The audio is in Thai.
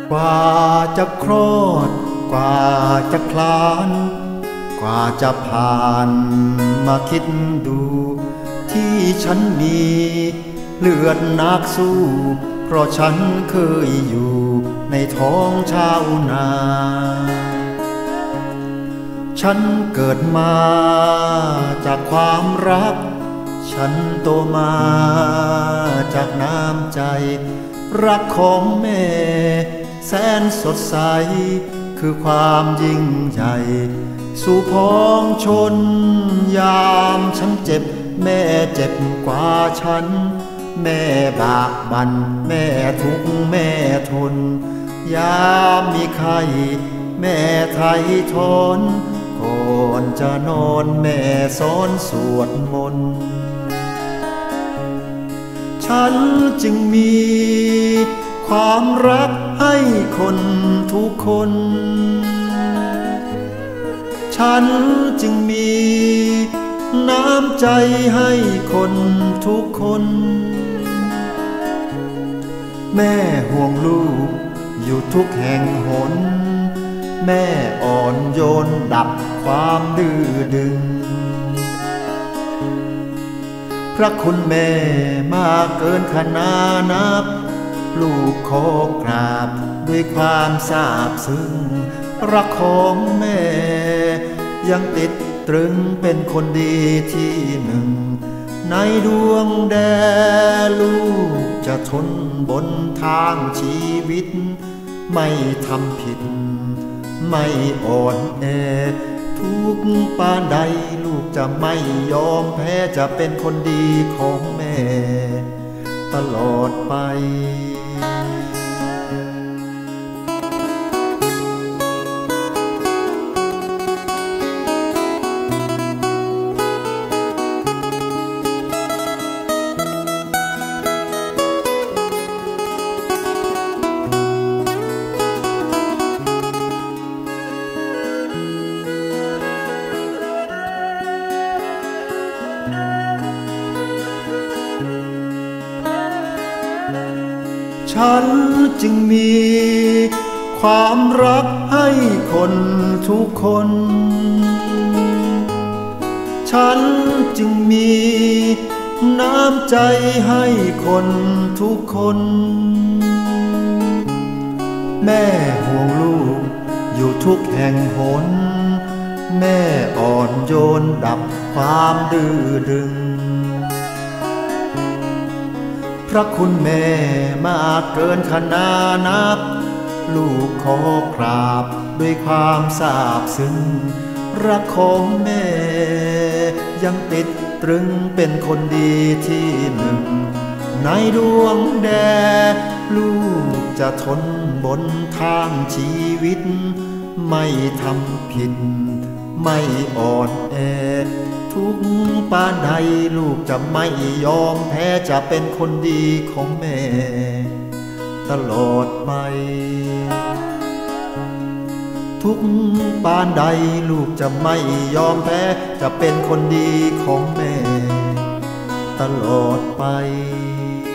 กว่าจะคลอดกว่าจะคลานกว่าจะผ่านมาคิดดูที่ฉันมีเลือดนักสู้เพราะฉันเคยอยู่ในท้องชาวนาฉันเกิดมาจากความรักฉันโตมาจากน้ำใจรักของแม่แสนสดใสคือความยิ่งใหญ่สู่พ้องชนยามฉันเจ็บแม่เจ็บกว่าฉันแม่บากบั่นแม่ทุกข์แม่ทนยามมีไข้แม่ไถ่ถอนก่อนจะนอนแม่สอนสวดมนต์ฉันจึงมีความรักให้คนทุกคนฉันจึงมีน้ำใจให้คนทุกคนแม่ห่วงลูกอยู่ทุกแห่งหนแม่อ่อนโยนดับความดื้อดึงพระคุณแม่มากเกินขนานับลูกขอกราบด้วยความซาบซึ้งรักของแม่ยังติดตรึงเป็นคนดีที่หนึ่งในดวงแดลูกจะทนบนทางชีวิตไม่ทำผิดไม่อ่อนแอทุกปานใดลูกจะไม่ยอมแพ้จะเป็นคนดีของแม่ตลอดไปฉันจึงมีความรักให้คนทุกคนฉันจึงมีน้ำใจให้คนทุกคนแม่ห่วงลูกอยู่ทุกแห่งหนแม่อ่อนโยนดับความดื้อดึงพระคุณแม่มากเกินขนานับลูกขอกราบด้วยความซาบซึ้งรักของแม่ยังติดตรึงเป็นคนดีที่หนึ่งในดวงแดลูกจะทนบนทางชีวิตไม่ทำผิดไม่อ่อนแอทุกปานใดลูกจะไม่ยอมแพ้จะเป็นคนดีของแม่ตลอดไปทุกปานใดลูกจะไม่ยอมแพ้จะเป็นคนดีของแม่ตลอดไป